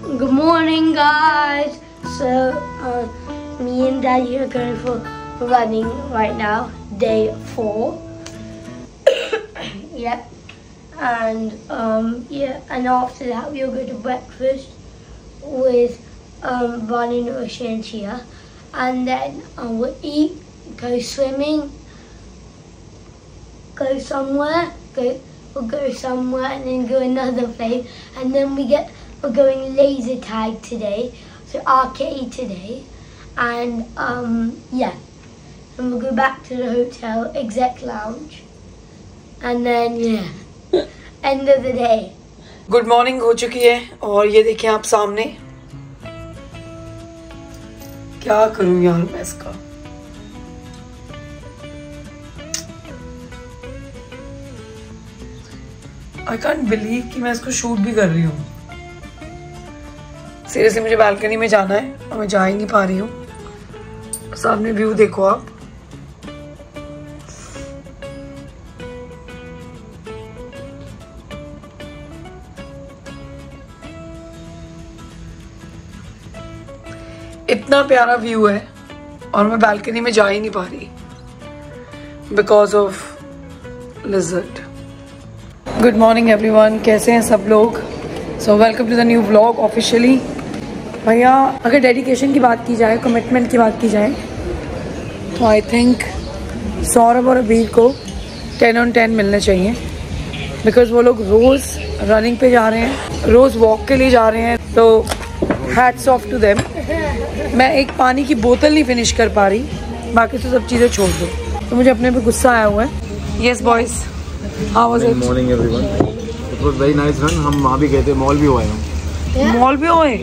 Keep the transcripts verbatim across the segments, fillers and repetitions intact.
Good morning, guys. So, uh, me and Daddy are going for running right now, day four. Yep. And um, yeah, and after that we'll go to breakfast with um, Ronnie, Russia, and Chia, and then um, we'll eat, go swimming, go somewhere, go we'll go somewhere, and then go another place, and then we get we're going laser tag today, so arcade today, and um, yeah, and we'll go back to the hotel exec lounge, and then yeah, end of the day. Good morning हो चुकी है और ये देखिए आप सामने, क्या करूं यार मैं इसका। आई कांट बिलीव कि मैं इसको शूट भी कर रही हूँ। सीरियसली मुझे बालकनी में जाना है और मैं जा ही नहीं पा रही हूँ। सामने व्यू देखो आप। इतना प्यारा व्यू है और मैं बालकनी में जा ही नहीं पा रही because of lizard. Good morning everyone, कैसे हैं सब लोग? So welcome to the new vlog officially. भैया अगर डेडिकेशन की बात की जाए, कमिटमेंट की बात की जाए, तो आई थिंक सौरभ और अबीर को टेन ऑन टेन मिलने चाहिए बिकॉज वो लोग रोज़ रनिंग पे जा रहे हैं, रोज़ वॉक के लिए जा रहे हैं, तो हैट्स ऑफ टू देम। मैं एक पानी की बोतल नहीं फिनिश कर पा रही, बाकी तो सब चीज़ें छोड़ दो, तो मुझे अपने पे गुस्सा आया हुआ है। Yes boys, how was it? Morning everyone, it was very nice run. हम वहाँ भी गए थे, मॉल भी हुए हैं। मॉल भी हुए?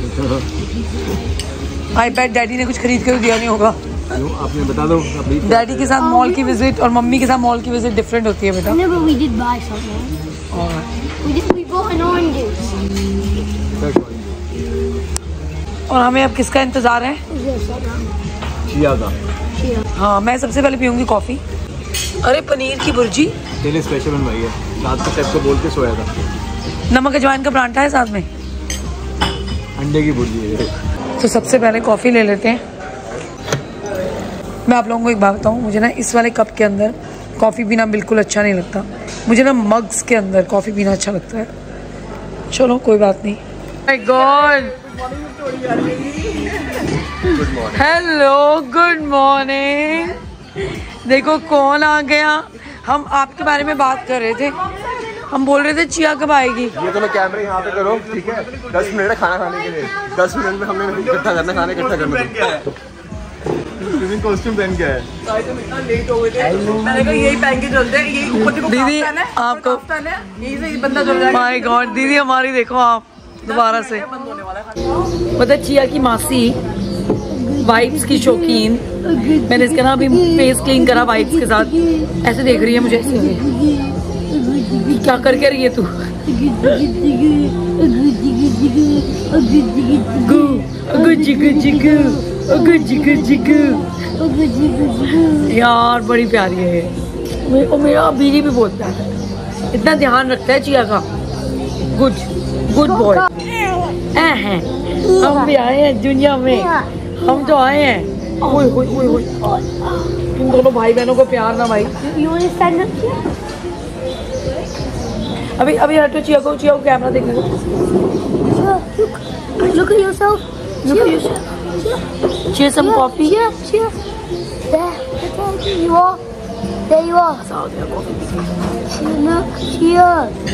आई बेट डैडी ने कुछ खरीद कर दिया नहीं होगा। क्यों, आपने बता दो। डैडी के साथ मॉल की विजिट और मम्मी के साथ मॉल की विजिट डिफरेंट होती है बेटा। No, but we did buy something. Alright. We did. We bought an orange juice. और हमें अब किसका इंतजार है? चिया का। हाँ, मैं सबसे पहले पीऊंगी कॉफी। अरे पनीर की भुर्जी तेरे स्पेशल बनवाई है, रात को शेफ को बोल के सोया था। नमक अजवाइन का परांठा है साथ में, अंडे की भुर्जी है। तो सबसे पहले कॉफी ले लेते हैं। मैं आप लोगों को एक बात बताऊँ, मुझे ना इस वाले कप के अंदर कॉफ़ी पीना बिल्कुल अच्छा नहीं लगता। मुझे ना मग्स के अंदर कॉफ़ी पीना अच्छा लगता है। चलो कोई बात नहीं। My God, hello good morning. देखो कौन आ गया। हम आपके बारे में बात कर रहे थे, हम बोल रहे थे चिया कब आएगी। ये तो मैं कैमरे यहाँ पे करो, ठीक है? दस मिनट है खाना खाने के लिए, दस मिनट में हमने इकट्ठा करना, खाना इकट्ठा करना। स्विमिंग कॉस्ट्यूम पहन के है। लेट हो गए थे, मैंने कहा यही पहन के चलते हैं, यही ऊपर देखो दीदी आपको यही से बंदा चल जाएगा। माय गॉड दीदी हमारी देखो आप दोबारा से। पता चिया की मासी वाइब्स की शौकीन, मैंने इसका ना अभी फेस क्लीन करा वाइब्स के साथ, ऐसे देख रही है मुझे ऐसे। क्या करके रही है तू? गुज्जी गुज्जी गुज्जी गुज्जी यार बड़ी प्यारी है। और मेरा बीवी भी बोलता है, इतना ध्यान रखता है चिया का। गुड गुड बॉय हैं। हम भी आए हैं दुनिया में, हम तो आए हैं। ओए ओए ओए ओए, तुम दोनों भाई बहनों को प्यार ना भाई। अभी अभी हटो चिया को, चिया को कैमरा देखने दो। Look at yourself. Look at yourself. Cheer some coffee. Cheer, cheer. There, there you are. There you are. Cheer, look, cheer.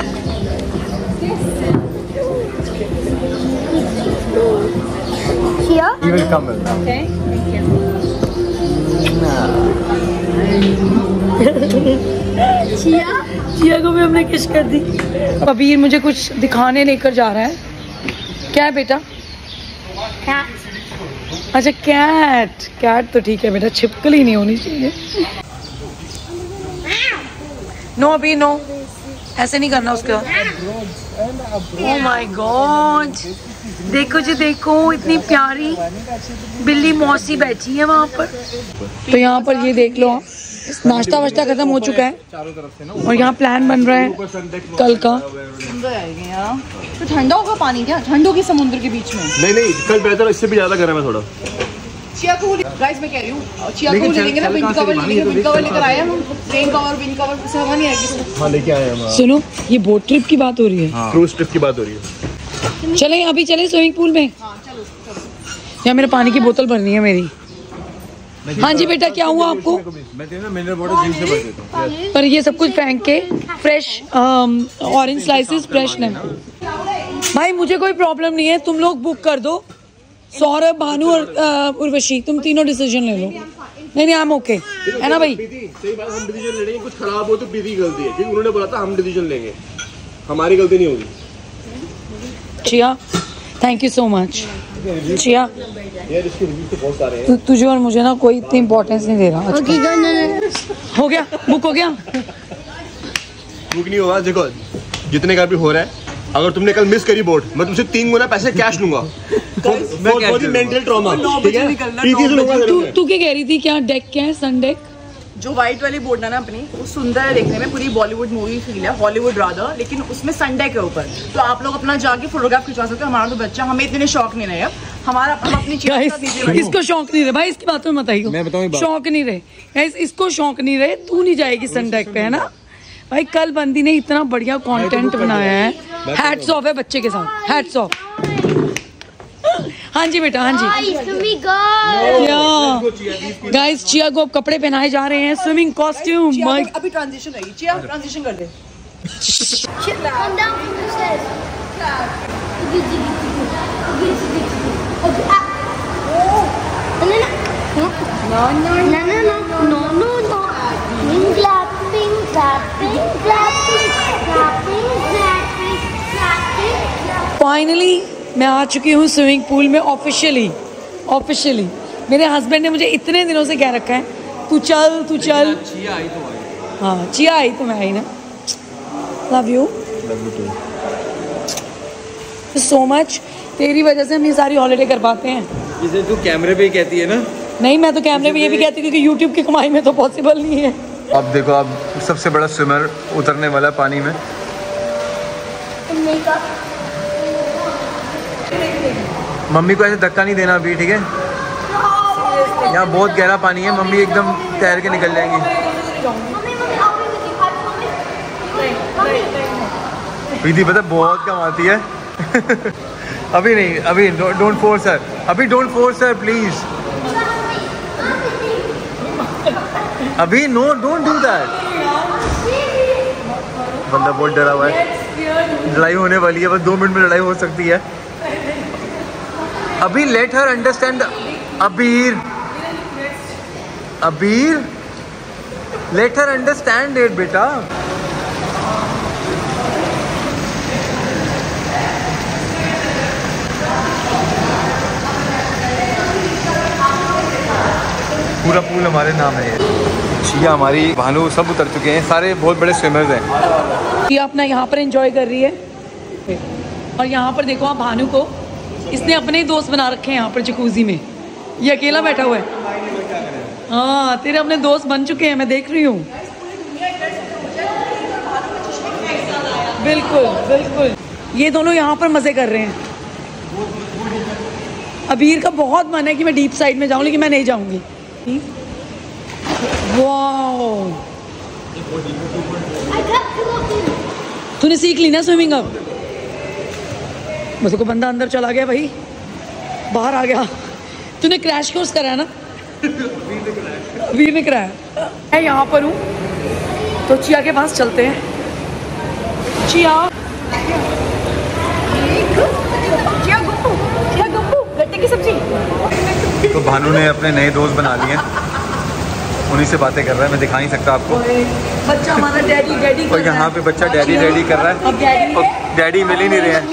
Cheer. You will come with. Okay. Thank you. Chia Chia को भी हमने किस कर दी। कबीर मुझे कुछ दिखाने लेकर जा रहा है। क्या है बेटा? कैट। अच्छा कैट, कैट तो ठीक है बेटा, छिपकली नहीं होनी चाहिए। नो अभी नो, ऐसे नहीं करना उसका। ओह माय गॉड, देखो जी देखो, इतनी प्यारी बिल्ली मौसी बैठी है वहाँ पर। तो यहाँ पर ये देख लो, नाश्ता वाश्ता खत्म हो चुका है चारों तरफ से ना, और यहाँ प्लान बन रहा है कल का। तो ठंडा होगा पानी क्या? ठंड होगी समुद्र के बीच में? नहीं नहीं, कल बेहतर, इससे भी ज्यादा गर्म है थोड़ा। चिया को गाइस मैं कह रही हूँ, चिया को लेंगे ना, विंड कवर लेंगे, विंड कवर लेकर आए हम, रेन कवर, विंड कवर से हवा नहीं आएगी। हाँ लेके आए हम। सुनो, ये बोट ट्रिप की बात हो रही है, क्रूज ट्रिप की बात हो रही है। चले अभी चले स्विमिंग पूल में। हाँ चलो चलो। यहाँ मेरे पानी की बोतल भरनी है मेरी। हाँ जी बेटा, क्या हुआ आपको? मैं मिनरल वाटर ड्रिंक से भर देता हूँ। पर ये सब कुछ फेंक के फ्रेश ऑरेंज स्लाइसेस फ्रेश नहीं। भाई मुझे कोई प्रॉब्लम नहीं है, तुम लोग बुक कर दो। सौरभ, भानु और उर्वशी, तुम तीनों डिसीजन ले लो। नहीं नहीं, आई एम ओके, है ना भाई? सही बात, हम डिसीजन ले लेंगे। कुछ खराब हो तो दीदी गलती है, क्योंकि उन्होंने बोला था हम डिसीजन लेंगे, हमारी गलती नहीं होगी। Chia, thank you so much. Chia, यार इसके रिव्यू तो बहुत सारे हैं। तु, तुझे और मुझे ना कोई इतनी इम्पोर्टेंस नहीं दे रहा। Okay, go, no, no. हो गया, बुक हो गया। बुक नहीं होगा, देखो जितने का भी हो रहा है, अगर तुमने कल मिस करी बोट, मैं तुमसे तीन गुना पैसे कैश लूंगा। मेंटल ट्रॉमा, ठीक है? तू तू क्या कह रही थी? क्या डेक क्या है? सन डेक जो व्हाइट वाली बोर्ड है ना अपनी, वो सुंदर है देखने में, पूरी बॉलीवुड मूवी फील है, हॉलीवुड रादर, लेकिन उसमें संडे के ऊपर तो आप लोग अपना जाके फोटोग्राफ खिंचवा सकते हो। हमारा तो बच्चा, हमें इतने शौक नहीं रहे अब, हमारा हम अपनी चीज। इसको शौक नहीं रहे भाई, इसकी बात में मत आइयो। मैं बताऊं बात, शौक नहीं रहे गाइस, इसको शौक नहीं रहे। तू नहीं जाएगी सन डेक पे, है ना भाई? कल बंदी ने इतना बढ़िया कंटेंट बनाया है, हैट्स ऑफ है बच्चे के साथ, हैट्स ऑफ। हाँ जी बेटा, हाँ जी। गाइस चिया को अब कपड़े पहनाए जा रहे हैं, स्विमिंग कॉस्ट्यूम। अभी ट्रांजिशन रहेगी, चिया ट्रांजिशन कर दे। Come down from the stairs. Okay. No, no, no, no, no, no, no. Clapping, clapping, clapping, clapping, clapping, clapping. Finally मैं आ चुकी हूँ स्विमिंग पूल में ऑफिशियली। ऑफिशियली मेरे हस्बैंड ने मुझे इतने दिनों से कह रखा है तू चल तू चल। चिया आई तो आई। हाँ चिया आई तो मैं आई ना। Love you so much. तेरी वजह से हम ये सारी हॉलीडे कर पाते हैं। इसे तू कैमरे पे ही कहती है ना? नहीं, मैं तो कैमरे पे ये भी कहती हूँ कि यूट्यूब की कमाई में तो पॉसिबल नहीं है। अब देखो, अब सबसे बड़ा स्विमर उतरने वाला है पानी में। मम्मी को ऐसे धक्का नहीं देना अभी, ठीक है? यहाँ बहुत गहरा पानी है, मम्मी एकदम तैर के निकल जाएंगी। प्रीति पता बहुत कम आती है। अभी नहीं, अभी डोंट फोर्स हर, अभी डोंट फोर्स हर प्लीज। अभी नो, डोंट डू दैट। बंदा बहुत डरा हुआ है, लड़ाई होने वाली है, बस दो मिनट में लड़ाई हो सकती है। अभी लेट हर अंडरस्टैंड। अबीर अबीर लेट हर अंडरस्टैंड इट बेटा। पूरा पूल हमारे नाम है। चिया हमारी, भानु सब उतर चुके हैं, सारे बहुत बड़े स्विमर्स हैं। ये अपना यहाँ पर एंजॉय कर रही है। और यहाँ पर देखो आप भानु को, इसने अपने ही दोस्त बना रखे हैं यहाँ पर जकूजी में। ये अकेला बैठा हुआ है। हाँ तेरे अपने दोस्त बन चुके हैं, मैं देख रही हूँ। बिल्कुल बिल्कुल, ये दोनों यहाँ पर मजे कर रहे हैं। अबीर का बहुत मन है कि मैं डीप साइड में जाऊँ, लेकिन मैं नहीं जाऊँगी। वाओ, तूने सीख ली ना स्विमिंग अब? मुझे को बंदा अंदर चला गया भाई, बाहर आ गया। तूने क्रैश कोर्स करा है ना? वीर ने कराया। मैं यहाँ पर हूँ तो चिया के पास चलते हैं। चिया चिया गप्पू, चिया गप्पू, गट्टे की सब्जी। तो भानु ने अपने नए दोस्त बना लिए, उन्हीं से बातें कर रहा है, मैं दिखा नहीं सकता आपको। बच्चा हमारा डैडी डैडी और यहाँ पे बच्चा डैडी डैडी कर रहा है। अब डैडी और डैडी मिल ही नहीं रहे हैं।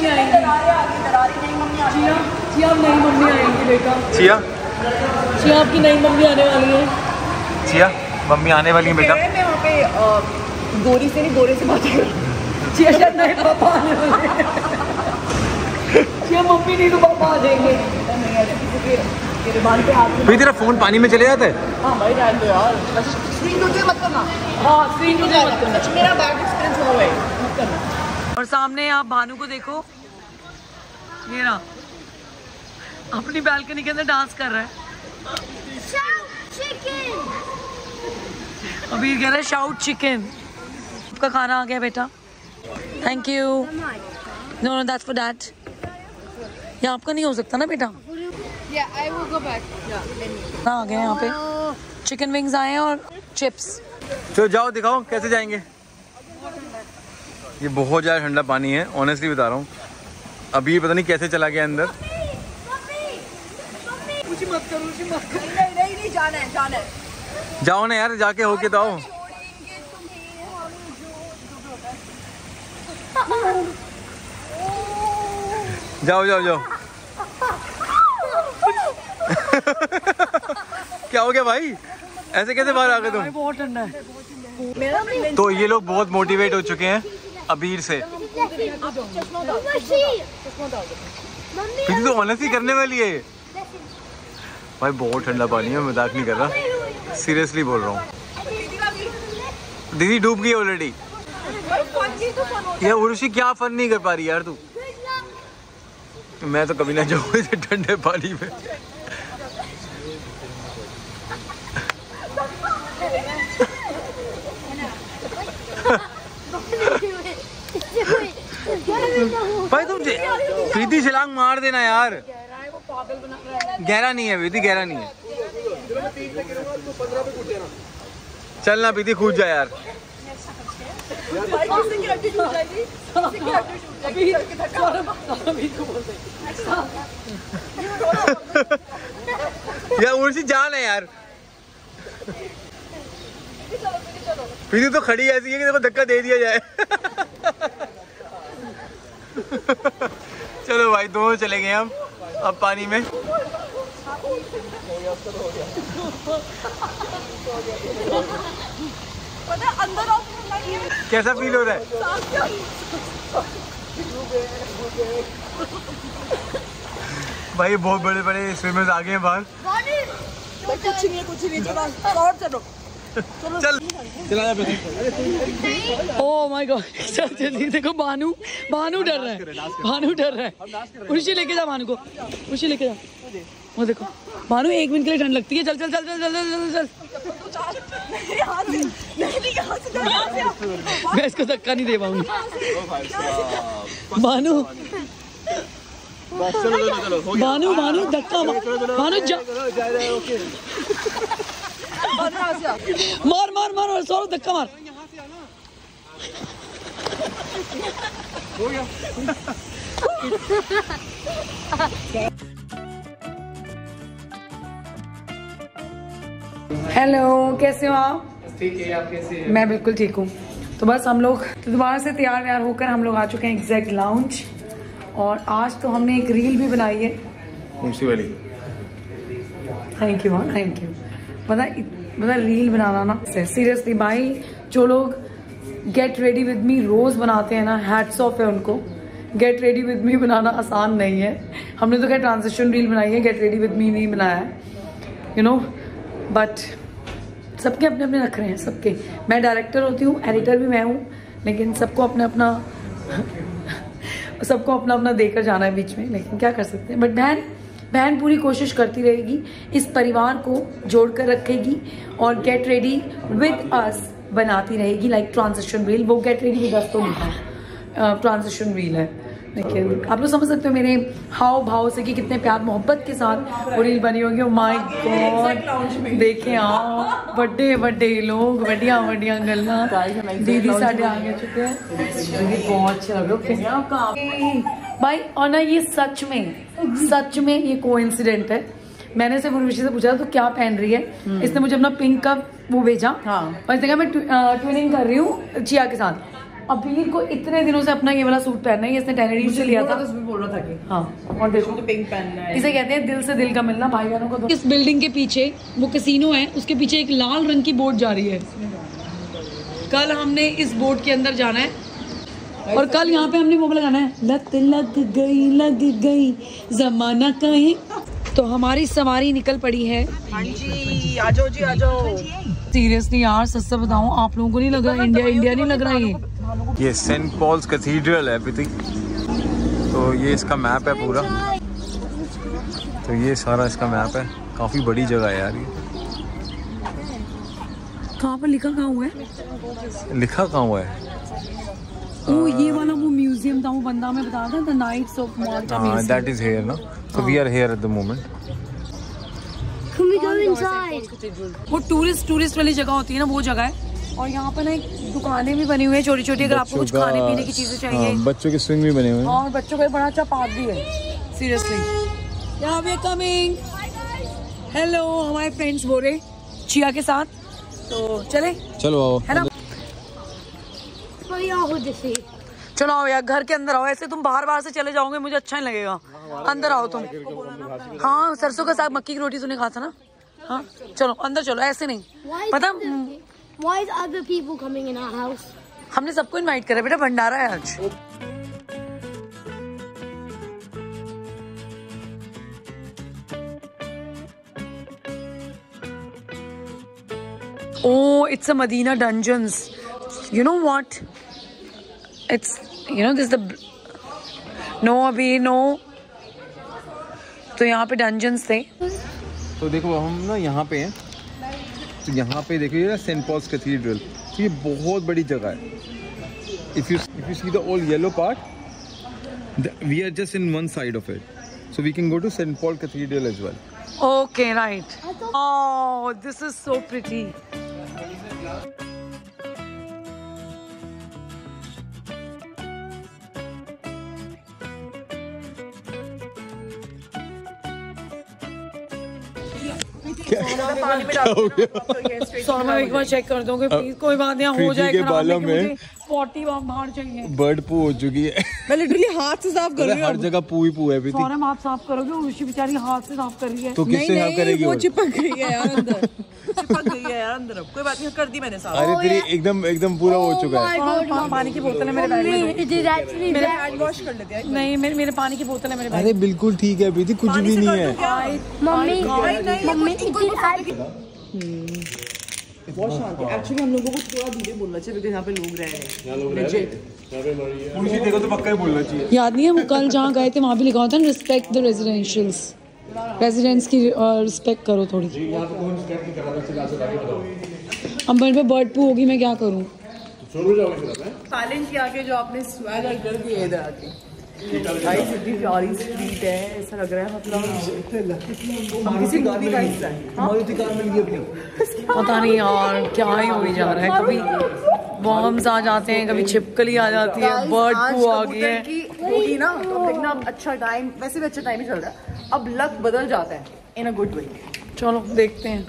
चिया अब नई मम्मी आएंगी बेटा। चिया चिया आपकी नई मम्मी आने वाली है। चिया मम्मी आने वाली है बेटा। मैं वहाँ पे गोरी से नहीं, गोरे से बात कर। चिया शायद नए पापा आने वाले हैं। चिया मम्मी नहीं तो पापा आ जाएंगे। भाई तेरा फोन पानी में चले जाता है। हाँ भाई रहने दो यार, स्क्रीन टूटे मत करना। हाँ स्क्रीन टूटे मत करना, मेरा बैड एक्सपीरियंस हुआ है, मत करना। और सामने आप भानु को देखो, ये ना अपनी बालकनी के अंदर डांस कर रहा है। अभी कह रहा है शाउट चिकन। आपका खाना आ गया बेटा, thank you. No no that's for dad. ये आपका नहीं हो सकता ना बेटा। Yeah, I will go back. Yeah, let me. आ गए यहाँ पे चिकन विंग्स आए हैं और चिप्स। तो जाओ दिखाओ कैसे जाएंगे। ये बहुत ज़्यादा ठंडा पानी है, ऑनेस्टली बता रहा हूँ। अभी पता नहीं कैसे चला गया अंदर। कुछ मत करो, कुछ मत करो। नहीं नहीं नहीं जाना है, जाना है। जाओ ना यार, जाके होके तो आओ। जाओ जाओ जाओ। क्या हो गया भाई, ऐसे कैसे बाहर आ गए तुम? बहुत ठंडा है। तो ये लोग बहुत मोटिवेट हो चुके हैं अबीर से। तो ऑनेस्टली करने वाली है भाई, बहुत ठंडा पानी है, मजाक नहीं कर रहा, सीरियसली बोल रहा हूँ। दीदी डूब गई ऑलरेडी। यार उर्वशी क्या फन नहीं कर पा रही यार तू। मैं तो कभी ना जाऊँ इसे ठंडे पानी में। भाई तुम प्रीति छलांग मार देना यार। गहरा नहीं है प्रीति, गहरा नहीं है। चलना प्रीति, कूद जा यार। यार उर्वशी जान है यार। प्रीति तो खड़ी ऐसी है कि देखो धक्का दे दिया जाए। चलो भाई दोनों चले गए हम अब पानी में। कैसा फील हो रहा है? भाई बहुत बड़े बड़े स्विमर्स आ गए हैं बाहर। कुछ नहीं है, कुछ नहीं, चलो और चलो चल चला। ओह माय गॉड, जल्दी देखो भानु, भानु डर रहा है, भानु डर रहा है। उर्वशी लेके जा भानु को, उर्वशी लेके जा। वो देखो भानु, एक मिनट के लिए ठंड लगती है। चल चल चल चल चल चल चल। मैं इसको धक्का नहीं दे पाऊंगी। भानु भानु भानु धक्का भानु जा। मार मार मार सौरभ, धक्का मार। हेलो, कैसे हो आप? ठीक है, आप कैसे हैं? मैं बिल्कुल ठीक हूँ। तो बस हम लोग तो दोबारा से तैयार व्यार होकर हम लोग आ चुके हैं एग्जैक्ट लाउंज। और आज तो हमने एक रील भी बनाई है। कौन सी वाली? थैंक यू, हाँ थैंक यू। पता मतलब रील बनाना ना सीरियसली भाई, जो लोग गेट रेडी विद मी रोज बनाते हैं ना, हैट्स ऑफ है उनको। गेट रेडी विद मी बनाना आसान नहीं है। हमने तो क्या ट्रांजिशन रील बनाई है, गेट रेडी विद मी नहीं बनाया है, यू नो। बट सबके अपने अपने रख रहे हैं सबके। मैं डायरेक्टर होती हूँ, एडिटर भी मैं हूँ, लेकिन सबको अपना अपना सबको अपना अपना देकर जाना है बीच में। लेकिन क्या कर सकते हैं। बट बहन बहन पूरी कोशिश करती रहेगी, इस परिवार को जोड़कर रखेगी और गेट रेडी विद अस बनाती रहेगी। लाइक ट्रांजिशन रील, वो गेट रेडी विद अस तो नहीं है, ट्रांजिशन रील है। लेकिन आप लोग समझ सकते हो मेरे हाव भाव से कि कितने प्यार मोहब्बत के साथ वो रील बनी होगी। माय गॉड, देखें आप बड़े बड़े लोग, बढ़िया बढ़िया गल्ला। दीदी साढ़े आगे चुके हैं, बहुत अच्छा लग रहा है भाई। और ना ये सच में सच में ये कोइंसिडेंट है। मैंने सिर्फ उर्वशी से पूछा तो क्या पहन रही है, इसने मुझे अपना पिंक का वो भेजा। हाँ। और इसने कहा मैं ट्विनिंग कर रही हूँ चिया के साथ। अबीर को इतने दिनों से अपना ये वाला सूट पहनना है, इसने टेन एडी से लिया था। उसमें बोल रहा था कि हाँ, और देखो तो पिंक पहनना है। इसे कहते हैं दिल से दिल का मिलना भाई बहनों को। इस बिल्डिंग के पीछे वो कैसीनो है, उसके पीछे एक लाल रंग की बोट जा रही है। कल हमने इस बोट के अंदर जाना है और कल यहाँ पे हमने वो लगाना है, लत लग गई लग गई जमाना कहीं। तो हमारी सवारी निकल पड़ी है। हाँ जी, आ जाओ जी, आ जाओ। सीरियसली यार सच से बताऊं, आप लोगों को नहीं लग रहा इंडिया इंडिया नहीं लग रहा ये? ये सेंट पॉल्स कैथीड्रल है प्रीति। तो ये इसका मैप है पूरा। तो ये सारा इसका मैप है। काफी बड़ी जगह है यार ये। कहाँ पर लिखा कहाँ हुआ है? लिखा कहाँ हुआ है? ओ ये वाला वो म्यूजियम था, वो बंदा मैं बता रहा था, the Knights of Malta museum. That is here ना। So we are here at the moment. Can we go inside? वो टूरिस्ट टूरिस्ट वाली जगह होती है ना, वो जगह है। और यहाँ पर ना एक दुकानें भी बनी हुई है छोटी छोटी, अगर आपको कुछ खाने पीने की चीजें चाहिए। हाँ, बच्चों के स्विंग भी बने हुए हैं। और बच्चों का बड़ा अच्छा पार्क भी है। सीरियसली यहाँ पे कमिंग। हेलो, हमारे फ्रेंड्स बोल रहे चिया के साथ, तो चले चलो आओ है ना। See. चलो आओ यार, घर के अंदर आओ। ऐसे तुम बाहर बाहर से चले जाओगे, मुझे अच्छा नहीं लगेगा। अंदर आओ तुम। हाँ, सरसों का साग मक्की की रोटी तूने कहा था ना। हाँ चलो अंदर चलो, ऐसे नहीं पता। Why is other people coming in our house? हमने सबको इनवाइट करा बेटा, भंडारा है आज। Oh, it's a Medina Dungeons. You know what? It's, you know, this is the... No, अभी no. तो यहाँ पे डंजन्स थे। तो देखो हम ना यहाँ पे हैं। तो यहाँ पे देखो ये सेंट पॉल्स कैथीड्रल। तो ये बहुत बड़ी जगह है। If you if you see the old yellow part, the, we are just in one side of it. So we can go to Saint Paul Cathedral as well. Okay, right. Oh, this is so pretty. पानी में डाल सौ मैं एक बार check कर दूंगी please. कोई बात नहीं, हो जाए खराब, बालों लेकिन में मुझे फोर्टी बाहर चाहिए। बर्ड पू हो चुकी है। मैं लिटरली हाथ से साफ कर रही हूँ। हर जगह पू ही पू है। सौरभ आप साफ करोगे, उसी बेचारी हाथ से साफ कर रही है। तो किससे साफ करेगी? वो चिपक गई है यार अंदर। चिपक गई है यार अंदर। कोई बात नहीं, कर दी मैंने साफ। अरे तेरी एकदम एकदम पूरा हो चुका है। पानी की बोतल है मेरे बैग में। मेरे हैंड वॉश कर लेते हैं। नहीं, मेरे मेरे पानी की बोतल है मेरे बैग अरे बिल्कुल ठीक है प्रीति, कुछ भी नहीं है। Mummy, mummy, it did add. बहुत शांत है। एक्चुअली हम लोगों को थोड़ा धीरे बोलना चाहिए क्योंकि यहाँ पे लोग रह रहे हैं। यहाँ लोग रह रहे हैं। मुझे देखो तो पक्का ही बोलना चाहिए। याद नहीं है वो कल जहाँ गए थे वहाँ भी लिखा होता है रिस्पेक्ट द रेजिडेंशियल्स। रेजिडेंट्स की रिस्पेक्ट करो थोड़ी। अब मेरे पे बर्ड पू होगी, मैं क्या करूँ? तालिन के आगे जो आपने स्वैगर कर दिया इधर आके। गाइस इतनी प्यारी स्ट्रीट है, ऐसा लग रहा है मतलब हम किसी मूवी का हिस्सा है। मारुति कार मिल गई अपनी। पता नहीं यार क्या ही हो ही जा रहा है। कभी बॉम्ब्स आ जाते हैं, कभी छिपकली आ जाती है, बर्ड फ्लू आ गई है। होगी ना तो देखना अब अच्छा टाइम, वैसे भी अच्छा टाइम ही चल रहा है। अब लक बदल जाता है इन अ गुड वे। चलो देखते हैं।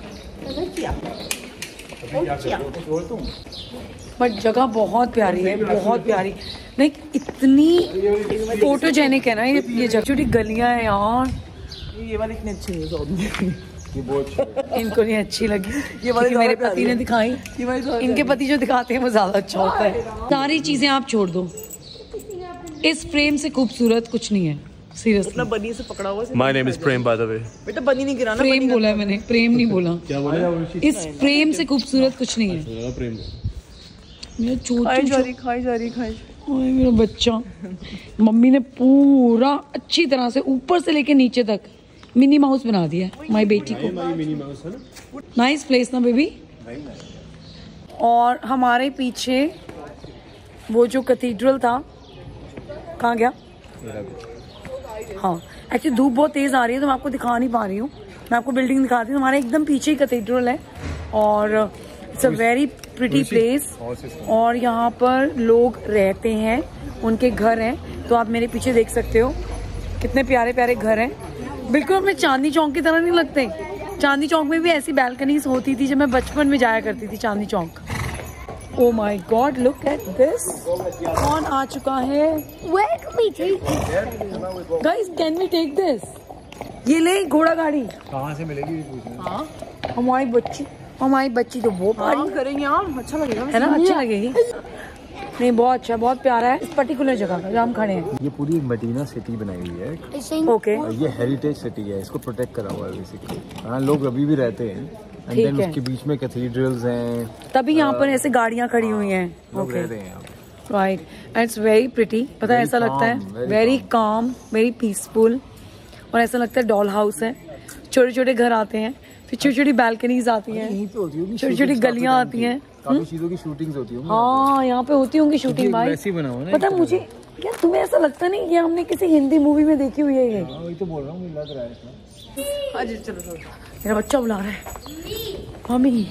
बट जगह बहुत प्यारी है, बहुत प्यारी। नहीं इतनी फोटोजेनिक है ना ये ये जगह। छोटी गलियां हैं यार। ये वाली इतनी अच्छी नहीं है। इनको नहीं अच्छी लगी, ये वाली मेरे पति ने दिखाई। इनके पति जो दिखाते हैं वो ज्यादा अच्छा होता है। सारी चीजें आप छोड़ दो, इस फ्रेम से खूबसूरत कुछ नहीं है। सीरियसली बनी से पकड़ा हुआ। My name is Prem, by the way. बेटा बनी नहीं गिराना। फ्रेम बोला है मैंने, प्रेम नहीं बोला। क्या बोला? इस फ्रेम से खूबसूरत कुछ नहीं है। प्रेम मेरा चोट खाई जा रही खाई जा रही खाई। ओए मेरा बच्चा। मम्मी ने पूरा अच्छी तरह से ऊपर से लेके नीचे तक मिनी माउस बना दिया है माई बेटी को। नाइस प्लेस ना बेबी। और हमारे पीछे वो जो कैथीड्रल था, कहाँ गया? हाँ एक्चुअली धूप बहुत तेज आ रही है तो मैं आपको दिखा नहीं पा रही हूँ। मैं आपको बिल्डिंग दिखाती हूँ। हमारे एकदम पीछे ही कैथीड्रल है और it's a very pretty place. और यहाँ पर लोग रहते हैं, उनके घर हैं। तो आप मेरे पीछे देख सकते हो कितने प्यारे प्यारे घर हैं। बिल्कुल अपने चांदनी चौक की तरह नहीं लगते। चांदनी चौक में भी ऐसी बालकनीज होती थी जब मैं बचपन में जाया करती थी Chandni Chowk. Oh my God, look at this. कौन आ चुका है? Where can we take it? Guys can we take this? ये ले घोड़ा गाड़ी। कहाँ से मिलेगी? हाँ हमारी बच्ची, हमारी बच्ची तो वो हाँ, करेंगे यार, अच्छा लगेगा है ना, अच्छी लगेगी। नहीं बहुत अच्छा, बहुत प्यारा है इस पर्टिकुलर जगह का जहाँ हम खड़े हैं। ये पूरी एक मदीना सिटी बनाई हुई है। ओके, ये हेरिटेज सिटी है, इसको प्रोटेक्ट करा हुआ है बेसिकली। हाँ, लोग अभी भी रहते हैं। एंड देन उसके बीच में कैथीड्रल्स हैं, तभी यहाँ पर ऐसे गाड़ियाँ खड़ी हुई हैं। लोग रह रहे हैं। Right, and it's very pretty. पता है ऐसा लगता है वेरी काम, वेरी पीसफुल, और ऐसा लगता है डॉल हाउस है। छोटे छोटे घर आते हैं, फिर छोटी छोटी बालकनीज आती हैं, छोटी छोटी गलियाँ आती हैं, काफी चीजों की शूटिंग्स होती होंगी। हाँ, यहाँ पे होती होंगी शूटिंग भाई। वैसे ही बना हुआ है। पता है मुझे, क्या तुम्हें ऐसा लगता नहीं कि हमने किसी हिंदी मूवी में देखी हुई है ये? हाँ, वही तो बोल रहा हूँ, मुझे लग रहा है इसमें। हाँ जी, चलो चलो। मेरा बच्चा बुला रहा है मम्मी।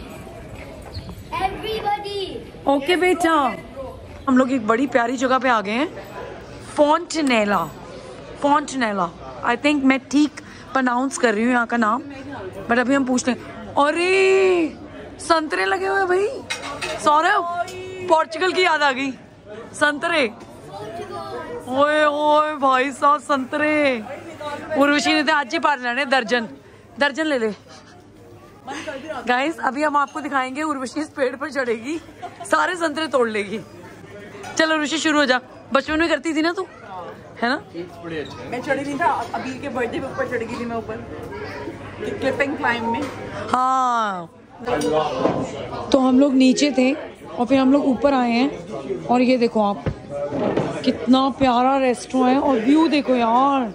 ओके बेटा, हम लोग एक बड़ी प्यारी जगह पे आ गए हैं, फोंटनेला। फोंटनेला, आई थिंक मैं ठीक प्रोनाउंस कर रही हूँ यहाँ का नाम, बट अभी हम पूछते हैं। अरे संतरे लगे हुए भाई, सौरभ पोर्चुगल की याद आ गई। संतरे, ओए ओए भाई साहब संतरे। उर्वशी ने तो आज ही पार लेने दर्जन दर्जन ले ले। गाइस अभी हम आपको दिखाएंगे, उर्वशी इस पेड़ पर चढ़ेगी, सारे संतरे तोड़ लेगी। चलो उर्वशी शुरू हो जा, बचपन में करती थी ना तू, है ना? मैं चढ़ी नहीं था, अभी के बर्थडे पे ऊपर चढ़ गई थी मैं ऊपर क्लिपिंग क्लाइंब में। हाँ, तो हम लोग नीचे थे और फिर हम लोग ऊपर आए हैं, और ये देखो आप कितना प्यारा रेस्टोरेंट है, और व्यू देखो यार।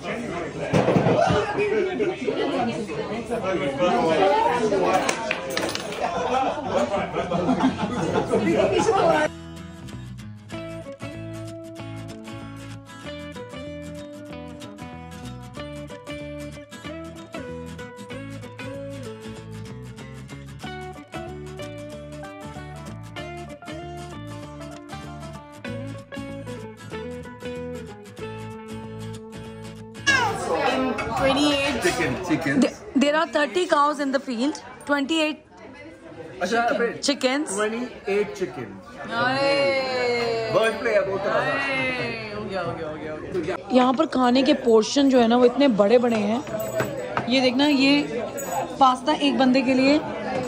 twenty-eight chicken chicken There are thirty cows in the field, twenty-eight chickens. twenty-eight chicken अरे बर्ड प्ले है बहुत हो गया हो गया हो गया हो गया। यहाँ पर खाने के पोर्शन जो है ना वो इतने बड़े बड़े हैं। ये देखना, ये पास्ता एक बंदे के लिए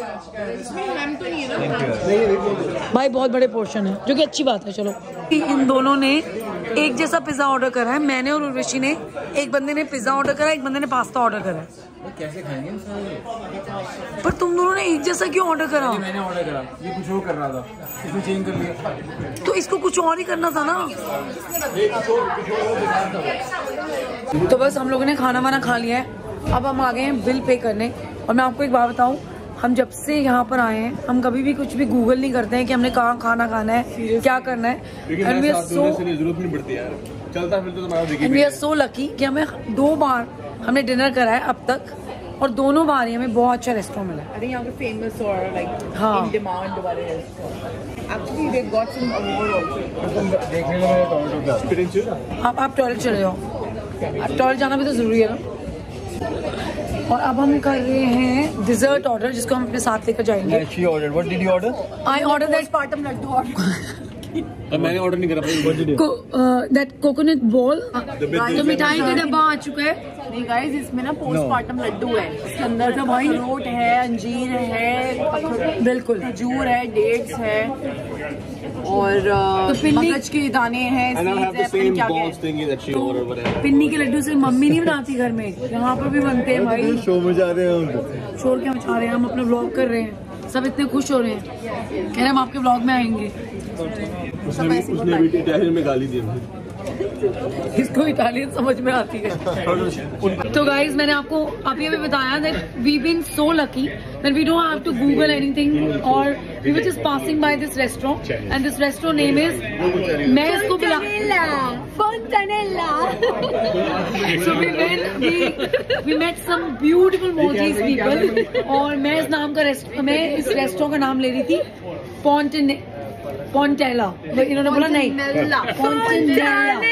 भाई बहुत बड़े पोर्शन है, जो कि अच्छी बात है। चलो, इन दोनों ने एक जैसा पिज्जा ऑर्डर करा है, मैंने और उर्वशी ने। एक बंदे ने पिज्जा ऑर्डर करा, एक बंदे ने पास्ता ऑर्डर करा है। कैसे खाएंगे? पर तुम दोनों ने एक जैसा क्यों ऑर्डर करा? मैंने ऑर्डर करा, ये कुछ और कर रहा था, इसने चेंज कर लिया। तो इसको कुछ और ही करना था ना। तो बस हम लोगों ने खाना वाना खा लिया है, अब हम आ गए हैं बिल पे करने। और मैं आपको एक बात बताऊं, हम जब से यहाँ पर आए हैं हम कभी भी कुछ भी गूगल नहीं करते हैं कि हमने कहाँ खाना खाना है, क्या करना है। एंड वी आर सो जरूरत नहीं पड़ती यार, चलता फिर तो तुम्हारा and we are so lucky कि हमें दो बार हमने डिनर करा है अब तक, और दोनों बार ही हमें बहुत अच्छा रेस्टोरेंट मिला है। I think यहाँ के फेमस और लाइक हाँ। इन डिमांड वाले restaurant. Actually they got some award also. देखने में टोमेटो का आप आप टॉयलेट चले जाओ, टॉयलेट जाना भी तो जरूरी है ना। और अब हम कर रहे हैं डिजर्ट ऑर्डर, जिसको हम अपने साथ लेकर जाएंगे। She ordered. What did you order? I order that पार्टम लड्डू और अब मैंने ऑर्डर नहीं करा भाई। That coconut ball. तो मिठाई का डब्बा आ चुका है। नहीं गाइस, इसमें ना पोस्टमार्टम लड्डू है, इसके अंदर तो भाई अखरोट है, अंजीर है, बिल्कुल खजूर है, डेट्स है और तो पिन्नी- मगज के दाने हैं, And I'll have the seeds है, same क्या क्या balls है। thingy that she ordered, whatever. पिन्नी के लड्डू से मम्मी नहीं बनाती घर में, यहाँ पर भी बनते हैं भाई। शो में जा रहे हैं हम। शोर क्या मचा रहे हैं, हम अपना व्लॉग कर रहे हैं, सब इतने खुश हो रहे हैं, कह रहे हैं हम आपके व्लॉग में आएंगे। उसने भी उसने भी इटालियन में गाली दी मुझे। इसको इटालियन समझ में आती है। तो गाइज मैंने आपको अभी अभी बताया that we been so lucky that we don't have to Google anything, और we were just passing by this restaurant and this restaurant name is, मैं इसको बुला Fontanella. So we went, we we met some beautiful Maltese people, और मैं इस नाम का rest मैं इस रेस्टोरेंट का नाम ले रही थी Fontane Fontella। इन्होंने बोला नहीं, Fontanella.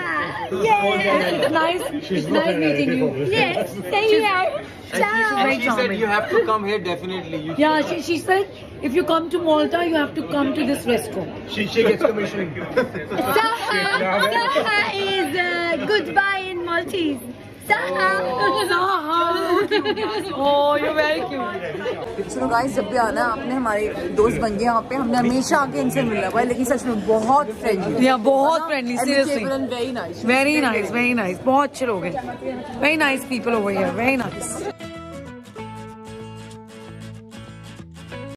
It's nice, it's nice meeting you. Yes, stay here. Ciao. Very charming. You have to come here definitely. You Yeah, she, she said if you come to Malta, you have to come to this restaurant. She she gets commission. Saha, Saha is uh, goodbye in Maltese. Oh, you're very cute. चलो guys, जब भी आना है आपने, हमारे दोस्त बन गए यहाँ पे, हमने हमेशा आके इनसे मिलना है, लेकिन सच में बहुत फ्रेंडली, या बहुत friendly, seriously very nice, very nice, very nice, बहुत अच्छे लोग हैं, very nice people over here, very nice.